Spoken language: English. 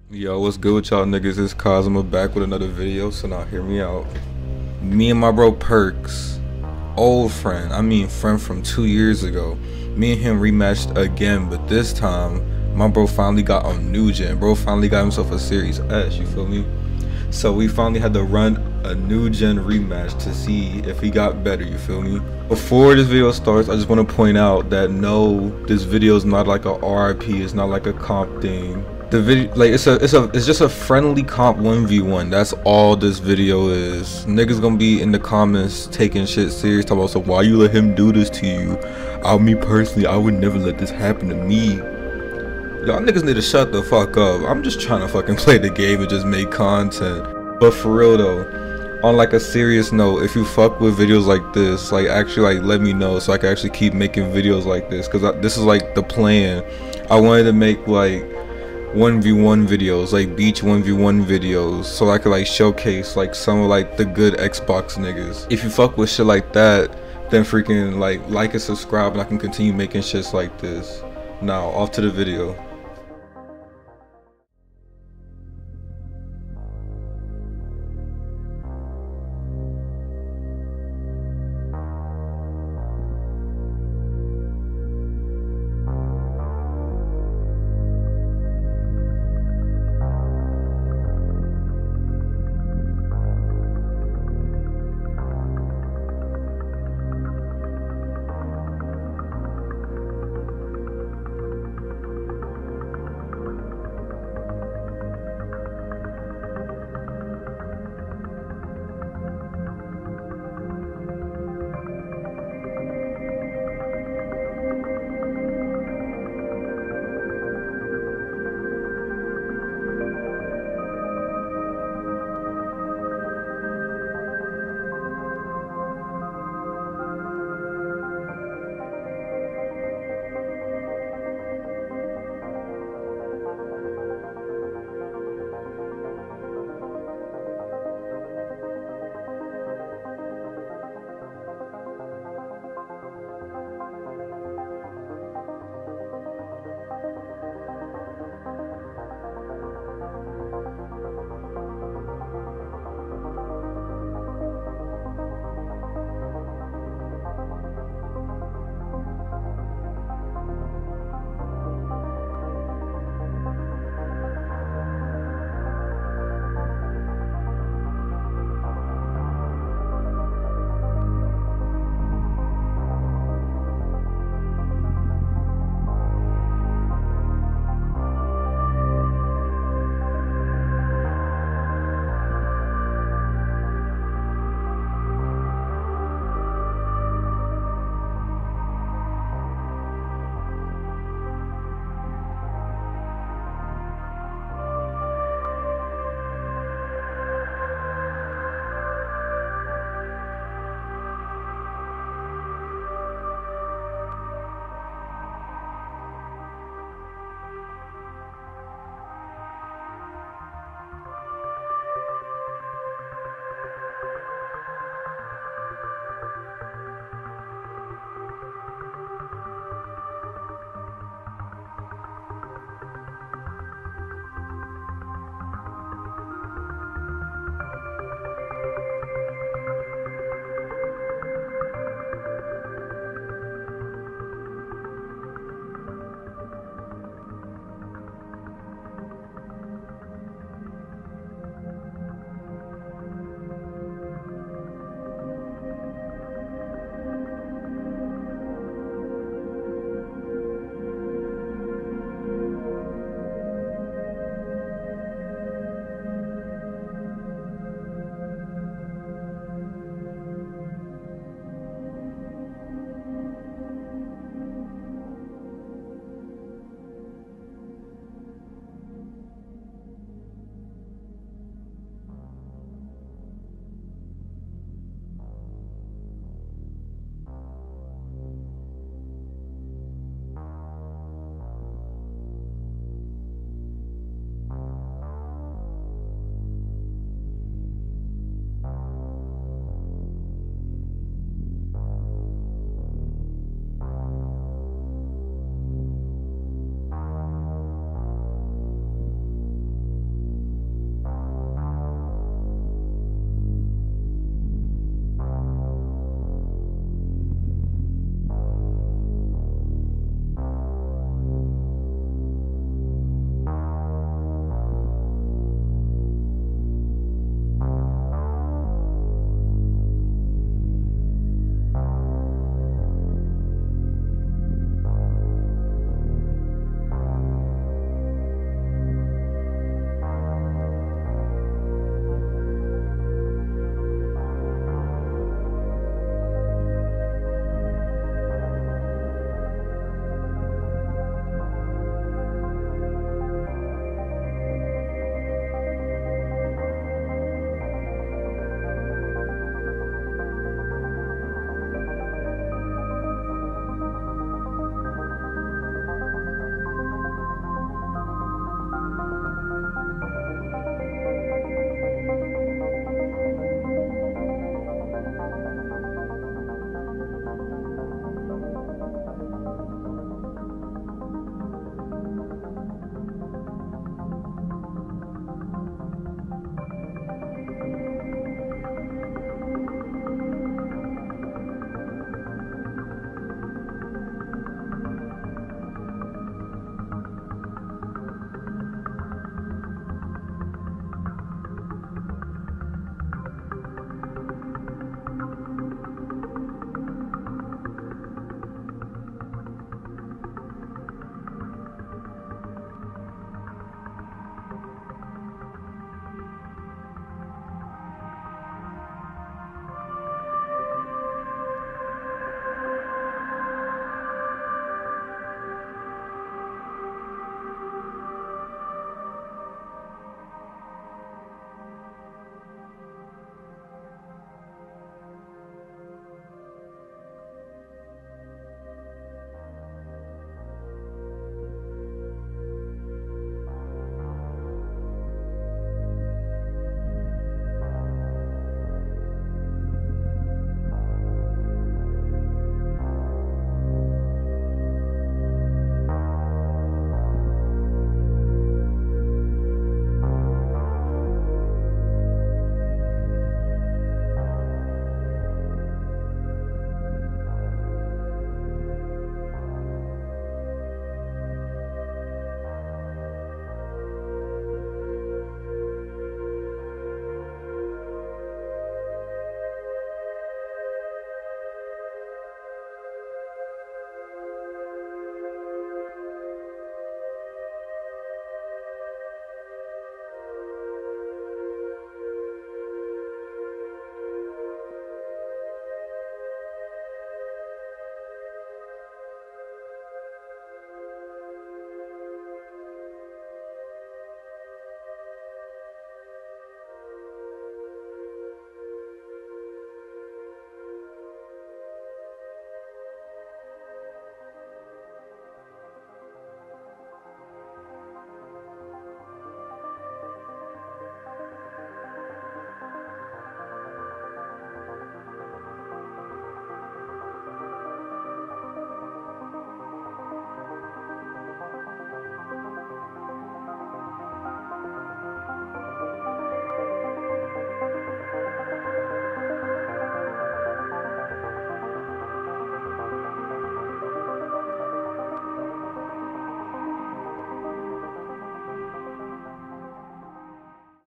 Yo, what's good with y'all niggas? It's Cosmo back with another video, so now hear me out. Me and my bro Perks, old friend, friend from 2 years ago. Me and him rematched again, but this time, my bro finally got on new gen. Bro finally got himself a Series S, you feel me? So we finally had to run a new gen rematch to see if he got better, you feel me? Before this video starts, I just want to point out that no, this video is not like a RIP, it's not like a comp thing. The video, like, it's just a friendly comp 1v1. That's all this video is. Niggas gonna be in the comments taking shit serious, talking about, so why you let him do this to you? Me personally, I would never let this happen to me. Y'all niggas need to shut the fuck up. I'm just trying to fucking play the game and just make content. But for real though, on like a serious note, if you fuck with videos like this, like actually like let me know so I can actually keep making videos like this, because this is like the plan. I wanted to make like 1v1 videos, like beach 1v1 videos, so I could like showcase like some of like the good Xbox niggas. If you fuck with shit like that, then freaking like and subscribe, and I can continue making shits like this. Now off to the video.